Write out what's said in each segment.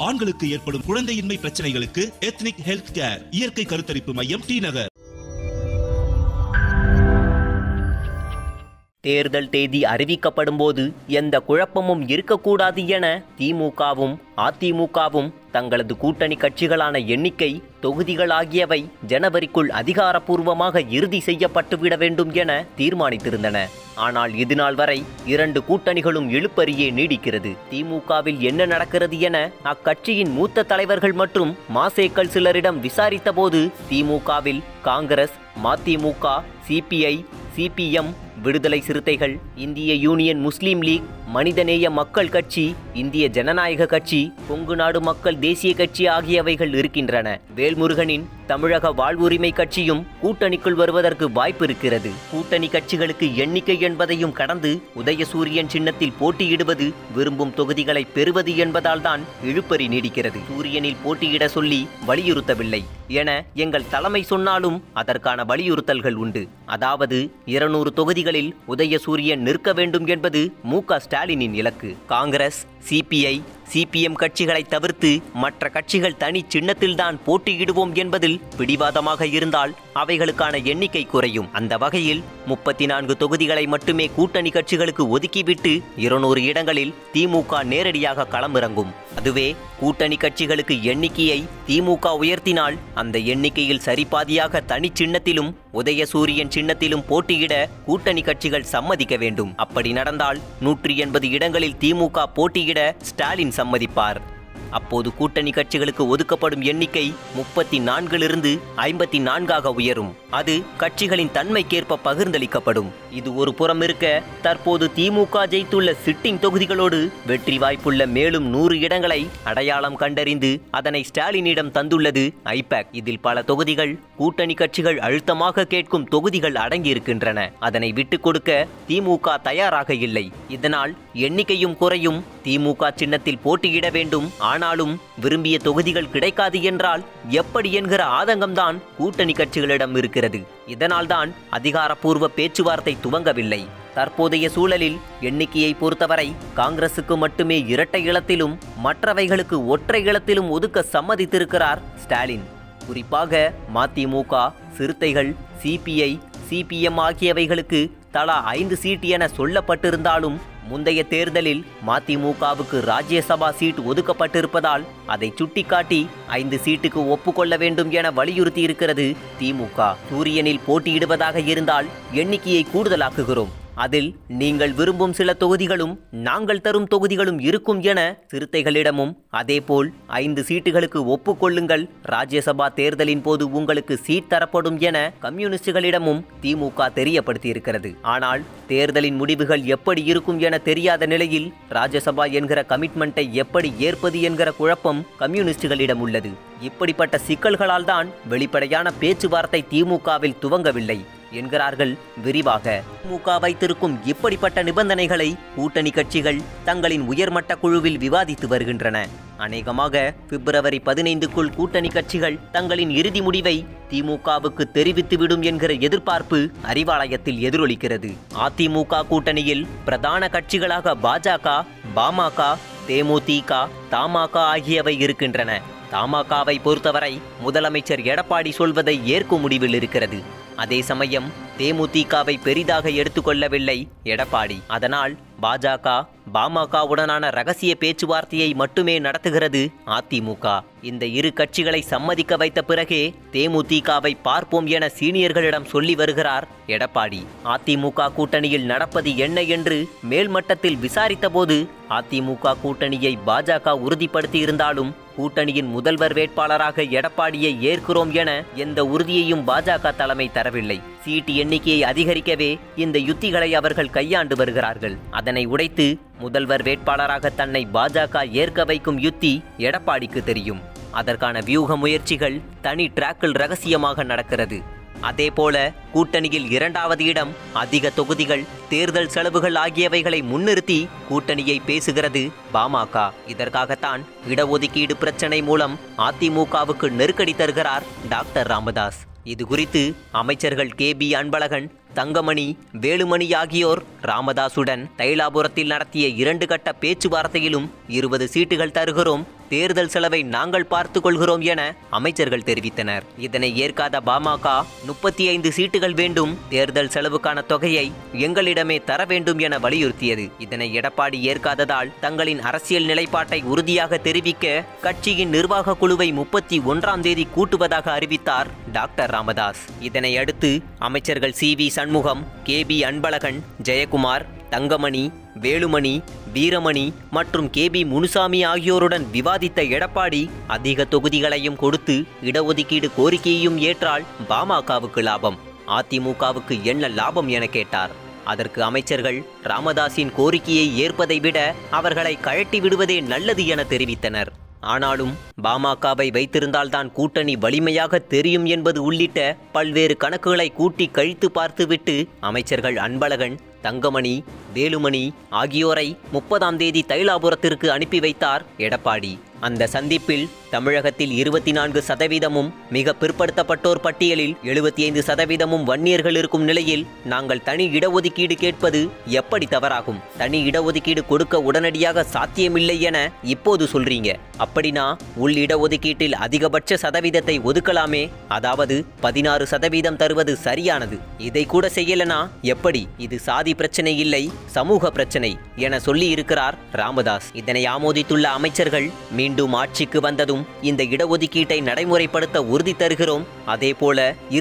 ஆண்களுக்கு ஏற்படும் குழந்தையின்மை பிரச்சனைகளுக்கு எத்னிக் ஹெல்த் கேர் இயற்கை கருத்தரிப்பு மையம், டி நகர். தேர்தல் தேதி அறிவிக்கப்படும் போது எந்த குழப்பமும் இருக்கக்கூடாது என திமுகவும் அதிமுகவும் தங்களது கூட்டணி கட்சிகளான எண்ணிக்கை, தொகுதிகள் ஆகியவை ஜனவரிக்குள் அதிகாரப்பூர்வமாக இறுதி செய்யப்பட்டுவிட வேண்டும் என தீர்மானித்திருந்தன. ஆனால் இதுநாள் வரை இரண்டு கூட்டணிகளும் இழுப்பறியே நீடிக்கிறது. திமுகவில் என்ன நடக்கிறது என அக்கட்சியின் மூத்த தலைவர்கள் மற்றும் மாசேக்கள் சிலரிடம் விசாரித்த போது திமுகவில் காங்கிரஸ், மதிமுக, சிபிஐ, சிபிஎம், விடுதலை சிறுத்தைகள், இந்திய யூனியன் முஸ்லீம் லீக், மனிதநேய மக்கள் கட்சி, இந்திய ஜனநாயக கட்சி, கொங்கு நாடு மக்கள் தேசிய கட்சி ஆகியவைகள் இருக்கின்றன. வேல்முருகனின் தமிழக வாழ்வுரிமை கட்சியும் கூட்டணிக்குள் வருவதற்கு வாய்ப்பு இருக்கிறது. கூட்டணி கட்சிகளுக்கு எண்ணிக்கை என்பதையும் கடந்து உதயசூரியன் சின்னத்தில் போட்டியிடுவது, விரும்பும் தொகுதிகளை பெறுவது என்பதால் தான் இழுப்பறி நீடிக்கிறது. சூரியனில் போட்டியிட சொல்லி வலியுறுத்தவில்லை என எங்கள் தலைமை சொன்னாலும் அதற்கான வலியுறுத்தல்கள் உண்டு. அதாவது 200 தொகுதிகளில் உதயசூரியன் நிற்க வேண்டும் என்பது மு.க. ஸ்டாலினின் இலக்கு. காங்கிரஸ், சிபிஐ, சிபிஎம் கட்சிகளை தவிர்த்து மற்ற கட்சிகள் தனி சின்னத்தில்தான் போட்டியிடுவோம் என்பதில் பிடிவாதமாக இருந்தால் அவைகளுக்கான எண்ணிக்கை குறையும். அந்த வகையில் 34 தொகுதிகளை மட்டுமே கூட்டணி கட்சிகளுக்கு ஒதுக்கிவிட்டு 200 இடங்களில் திமுக நேரடியாக களமிறங்கும். அதுவே கூட்டணி கட்சிகளுக்கு எண்ணிக்கையை திமுக உயர்த்தினால் அந்த எண்ணிக்கையில் சரிபாதியாக தனி சின்னத்திலும் உதயசூரியன் சின்னத்திலும் போட்டியிட கூட்டணி கட்சிகள் சம்மதிக்க வேண்டும். அப்படி நடந்தால் 180 இடங்களில் திமுக போட்டியிட ஸ்டாலின் சம்மதிப்பார். அப்போது கூட்டணி கட்சிகளுக்கு ஒதுக்கப்படும் எண்ணிக்கை 34 54 உயரும். அது கட்சிகளின் தன்மைக்கேற்ப பகிர்ந்தளிக்கப்படும். இது ஒரு புறம் இருக்க, தற்போது திமுக ஜெயித்துள்ள சிட்டிங் தொகுதிகளோடு வெற்றி வாய்ப்புள்ள மேலும் 100 இடங்களை அடையாளம் கண்டறிந்து அதனை ஸ்டாலினிடம் தந்துள்ளது ஐபேக். இதில் பல தொகுதிகள் கூட்டணி கட்சிகள் அழுத்தமாக கேட்கும் தொகுதிகள் அடங்கியிருக்கின்றன. அதனை விட்டுக் கொடுக்க திமுக தயாராக இல்லை. இதனால் எண்ணிக்கையும் குறையும். திமுக சின்னத்தில் போட்டியிட வேண்டும், ஆனாலும் விரும்பிய தொகுதிகள் கிடைக்காது என்றால் எப்படி என்கிற ஆதங்கம்தான் கூட்டணி கட்சிகளிடம் இருக்கிறது. இதனால்தான் அதிகாரப்பூர்வ பேச்சுவார்த்தை துவங்கவில்லை. தற்போதைய சூழலில் எண்ணிக்கையை பொறுத்தவரை காங்கிரசுக்கு மட்டுமே இரட்டை இலத்திலும் மற்றவைகளுக்கு ஒற்றை இலத்திலும் ஒதுக்க சம்மதித்திருக்கிறார் ஸ்டாலின். குறிப்பாக மதிமுக, சிறுத்தைகள், சிபிஐ, சிபிஎம் ஆகியவைகளுக்கு தலா 5 சீட் என சொல்லப்பட்டிருந்தாலும் முந்தைய தேர்தலில் மதிமுகவுக்கு ராஜ்யசபா சீட் ஒதுக்கப்பட்டிருப்பதால் அதை சுட்டிக்காட்டி 5 சீட்டுக்கு ஒப்புக்கொள்ள வேண்டும் என வலியுறுத்தியிருக்கிறது திமுக. சூரியனில் போட்டியிடுவதாக இருந்தால் எண்ணிக்கையை கூடுதலாக்குகிறோம், அதில் நீங்கள் விரும்பும் சில தொகுதிகளும் நாங்கள் தரும் தொகுதிகளும் இருக்கும் என சிறுத்தைகளிடமும், அதேபோல் 5 சீட்டுகளுக்கு ஒப்புக்கொள்ளுங்கள், ராஜ்யசபா தேர்தலின் போது உங்களுக்கு சீட் தரப்படும் என கம்யூனிஸ்டுகளிடமும் திமுக தெரியப்படுத்தியிருக்கிறது. ஆனால் தேர்தலின் முடிவுகள் எப்படி இருக்கும் என தெரியாத நிலையில் ராஜ்யசபா என்கிற கமிட்மெண்ட்டை எப்படி ஏற்பது என்கிற குழப்பம் கம்யூனிஸ்டுகளிடம் உள்ளது. இப்படிப்பட்ட சிக்கல்களால் தான் வெளிப்படையான பேச்சுவார்த்தை திமுகவில் துவங்கவில்லை என்கிறார்கள் விரிவாக. திமுக வைத்திருக்கும் இப்படிப்பட்ட நிபந்தனைகளை கூட்டணி கட்சிகள் தங்களின் உயர்மட்ட குழுவில் விவாதித்து வருகின்றன. அநேகமாக பிப்ரவரி 15க்குள் கூட்டணி கட்சிகள் தங்களின் இறுதி முடிவை திமுகவுக்கு தெரிவித்துவிடும் என்கிற எதிர்பார்ப்பு அறிவாலயத்தில் எதிரொலிக்கிறது. அதிமுக கூட்டணியில் பிரதான கட்சிகளாக பாஜக, பாமக, தேமுதிக, தமாக ஆகியவை இருக்கின்றன. தமாகவை பொறுத்தவரை முதலமைச்சர் எடப்பாடி சொல்வதை ஏற்கும் முடிவில் இருக்கிறது. அதே சமயம் தேமுதிகவை பெரிதாக எடுத்துக்கொள்ளவில்லை எடப்பாடி. அதனால் பாஜக, பாமகவுடனான ரகசிய பேச்சுவார்த்தையை மட்டுமே நடத்துகிறது அதிமுக. இந்த இரு கட்சிகளை சம்மதிக்க வைத்த பிறகே தேமுதிகவை பார்ப்போம் என சீனியர்களிடம் சொல்லி வருகிறார் எடப்பாடி. அதிமுக கூட்டணியில் நடப்பது என்ன என்று மேல்மட்டத்தில் விசாரித்த போது அதிமுக கூட்டணியை பாஜக உறுதிப்படுத்தி இருந்தாலும் கூட்டணியின் முதல்வர் வேட்பாளராக எடப்பாடியை ஏற்கிறோம் என எந்த உறுதியையும் பாஜக தலைமை தரவில்லை. சீட்டு எண்ணிக்கையை அதிகரிக்கவே இந்த யுத்திகளை அவர்கள் கையாண்டு வருகிறார்கள். அதனை உடைத்து முதல்வர் வேட்பாளராக தன்னை பாஜக ஏற்க வைக்கும் யுத்தி எடப்பாடிக்கு தெரியும். அதற்கான வியூக முயற்சிகள் தனி டிராக்கில் ரகசியமாக நடக்கிறது. அதேபோல கூட்டணியில் 2வது இடம், அதிக தொகுதிகள், தேர்தல் செலவுகள் ஆகியவைகளை முன்னிறுத்தி கூட்டணியை பேசுகிறது பாமக. இதற்காகத்தான் இடஒதுக்கீடு பிரச்சனை மூலம் அதிமுகவுக்கு நெருக்கடி தருகிறார் டாக்டர் ராமதாஸ். இது குறித்து அமைச்சர்கள் KB அன்பழகன், தங்கமணி, வேலுமணி ஆகியோர் ராமதாசுடன் தைலாபுரத்தில் நடத்திய 2 கட்ட பேச்சுவார்த்தையிலும் 20 சீட்டுகள் தருகிறோம், தேர்தல் செலவை நாங்கள் பார்த்துக் கொள்கிறோம் என அமைச்சர்கள் தெரிவித்தனர். இதனை ஏற்காத பாமக 35 சீட்டுகள் வேண்டும், தேர்தல் செலவுக்கான தொகையை எங்களிடமே தர வேண்டும் என வலியுறுத்தியது. இதனை எடப்பாடி ஏற்காததால் தங்களின் அரசியல் நிலைப்பாட்டை உறுதியாக தெரிவிக்க கட்சியின் நிர்வாக குழுவை 31ஆம் தேதி கூட்டுவதாக அறிவித்தார் டாக்டர் ராமதாஸ். இதனை அடுத்து அமைச்சர்கள் சி.வி. சண்முகம், கே.பி. அன்பழகன், ஜெயக்குமார், தங்கமணி, வேலுமணி, வீரமணி மற்றும் கே.பி. முனுசாமி ஆகியோருடன் விவாதித்த எடப்பாடி அதிக தொகுதிகளையும் கொடுத்து இடஒதுக்கீடு கோரிக்கையையும் ஏற்றால் பாமகவுக்கு லாபம், அதிமுகவுக்கு என்ன லாபம் என கேட்டார். அதற்கு அமைச்சர்கள் ராமதாஸின் கோரிக்கையை ஏற்பதை விட அவர்களை கழட்டி விடுவதே நல்லது என தெரிவித்தனர். ஆனாலும் பாமகவை வைத்திருந்தால்தான் கூட்டணி வலிமையாக தெரியும் என்பது உள்ளிட்ட பல்வேறு கணக்குகளை கூட்டி கழித்து பார்த்துவிட்டு அமைச்சர்கள் அன்பழகன், தங்கமணி, வேலுமணி ஆகியோரை 30ஆம் தேதி தைலாபுரத்திற்கு அனுப்பி வைத்தார் எடப்பாடி. அந்த சந்திப்பில் தமிழகத்தில் 24% மிக பிற்படுத்தப்பட்டோர் பட்டியலில் 75% வன்னியர்கள் இருக்கும் நிலையில் நாங்கள் தனி இடஒதுக்கீடு கேட்பது எப்படி தவறாகும்? தனி இடஒதுக்கீடு கொடுக்க உடனடியாக சாத்தியமில்லை என இப்போது சொல்றீங்க. அப்படின்னா உள் இடஒதுக்கீட்டில் அதிகபட்ச சதவீதத்தை ஒதுக்கலாமே, அதாவது 16% தருவது சரியானது. இதை கூட செய்யலனா எப்படி? இது சாதி பிரச்சனை இல்லை, சமூக பிரச்சனை என சொல்லி இருக்கிறார் ராமதாஸ். இதனை ஆமோதித்துள்ள அமைச்சர்கள் மீண்டும் ஆட்சிக்கு வந்ததும் இந்த இடஒதுக்கீட்டை நடைமுறைப்படுத்த உறுதி தருகிறோம், அதேபோல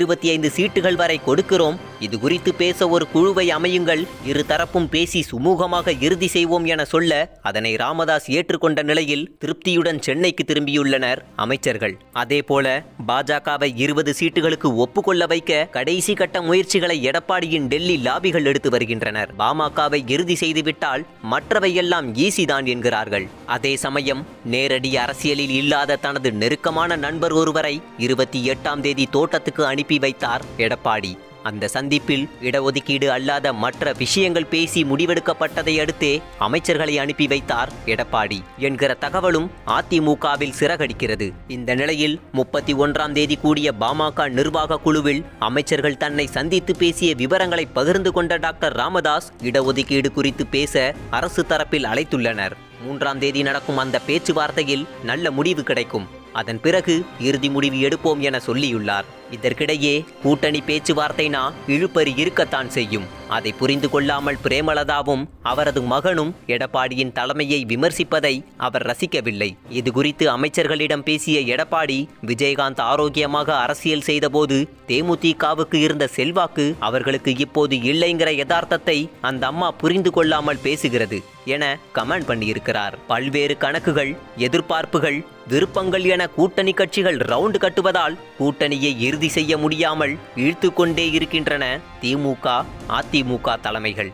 25 சீட்டுகள் வரை கொடுக்கிறோம், இது குறித்து பேச ஒரு குழுவை அமையுங்கள், இரு தரப்பும் பேசி சுமூகமாக இறுதி செய்வோம் என சொல்ல அதனை ராமதாஸ் ஏற்றுக்கொண்ட நிலையில் திருப்தியுடன் சென்னைக்கு திரும்பியுள்ளனர் அமைச்சர்கள். அதேபோல பாஜகவை 20 சீட்டுகளுக்கு ஒப்புக்கொள்ள வைக்க கடைசி கட்ட முயற்சிகளை எடப்பாடியின் டெல்லி லாபிகள் எடுத்து வருகின்றனர். பாமகவை இறுதி செய்துவிட்டால் மற்றவையெல்லாம் ஈசிதான் என்கிறார்கள். அதே சமயம் நேரடி அரசியலில் இல்லாத தனது நெருக்கமான நண்பர் ஒருவரை 28ஆம் தேதி தோட்டத்துக்கு அனுப்பி வைத்தார் எடப்பாடி. அந்த சந்திப்பில் இடஒதுக்கீடு அல்லாத மற்ற விஷயங்கள் பேசி முடிவெடுக்கப்பட்டதை அடுத்தே அமைச்சர்களை அனுப்பி வைத்தார் எடப்பாடி என்கிற தகவலும் அதிமுகவில் சிறகடிக்கிறது. இந்த நிலையில் 31ஆம் தேதி கூடிய பாமக நிர்வாக குழுவில் அமைச்சர்கள் தன்னை சந்தித்து பேசிய விவரங்களை பகிர்ந்து கொண்ட டாக்டர் ராமதாஸ் இடஒதுக்கீடு குறித்து பேச அரசு தரப்பில் அழைத்துள்ளனர். 3ஆம் தேதி நடக்கும் அந்த பேச்சுவார்த்தையில் நல்ல முடிவு கிடைக்கும், அதன் பிறகு இறுதி முடிவு எடுப்போம் என சொல்லியுள்ளார். இதற்கிடையே கூட்டணி பேச்சுவார்த்தைனா இழுபறி இருக்கத்தான் செய்யும். அதை புரிந்து கொள்ளாமல் பிரேமலதாவும் அவரது மகனும் எடப்பாடியின் தலைமையை விமர்சிப்பதை அவர் ரசிக்கவில்லை. இது குறித்து அமைச்சர்களிடம் பேசிய எடப்பாடி, விஜயகாந்த் ஆரோக்கியமாக அரசியல் செய்தபோது தேமுதிகவுக்கு இருந்த செல்வாக்கு அவர்களுக்கு இப்போது இல்லைங்கிற யதார்த்தத்தை அந்த அம்மா புரிந்து கொள்ளாமல் பேசுகிறது என கமெண்ட் பண்ணியிருக்கிறார். பல்வேறு கணக்குகள், எதிர்பார்ப்புகள், விருப்பங்கள் என கூட்டணி கட்சிகள் ரவுண்டு கட்டுவதால் கூட்டணியை இறுதி செய்ய முடியாமல் இழுத்து கொண்டே இருக்கின்றன திமுக, அதிமுக தலைமைகள்.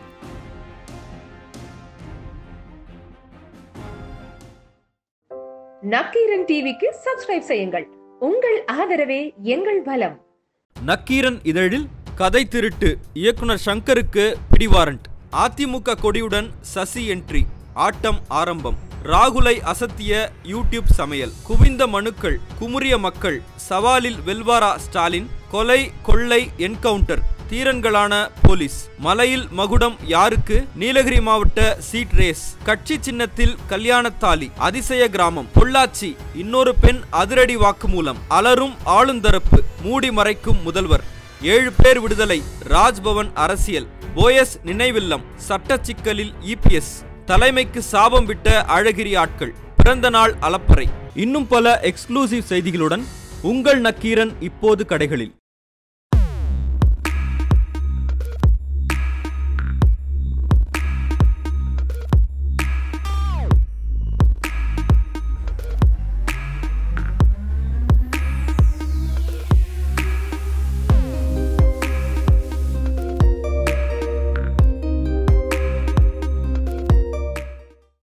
நக்கீரன் டிவிக்கு சப்ஸ்கிரைப் செய்யுங்கள். உங்கள் ஆதரவே எங்கள் பலம். நக்கீரன் இதழில் கதை திருட்டு, இயக்குனர் சங்கருக்கு பிடிவாரண்ட். அதிமுக கொடியுடன் சசி என்ட்ரி, ஆட்டம் ஆரம்பம். ராகுலை அசத்திய யூடியூப் சமையல், குவிந்த மனுக்கள், குமுறிய மக்கள், சவாலில் வெல்வாரா ஸ்டாலின், கொலை கொள்ளை என்கவுண்டர், தீரன்களான போலீஸ், மலையில் மகுடம் யாருக்கு, நீலகிரி மாவட்ட சீட் ரேஸ், கட்சி சின்னத்தில் கல்யாணத்தாலி, அதிசய கிராமம், பொள்ளாச்சி, இன்னொரு பெண் அதிரடி வாக்குமூலம், அலரும் ஆளுந்தரப்பு, மூடி மறைக்கும் முதல்வர், 7 பேர் விடுதலை, ராஜ்பவன் அரசியல், போயஸ் நினைவில்லம், சட்ட சிக்கலில் இபிஎஸ், தலைமைக்கு சாபம் விட்ட அழகிரி ஆட்கள், பிறந்த நாள் அலப்பறை, இன்னும் பல எக்ஸ்க்ளூசிவ் செய்திகளுடன் உங்கள் நக்கீரன் இப்போது கடைகளில்.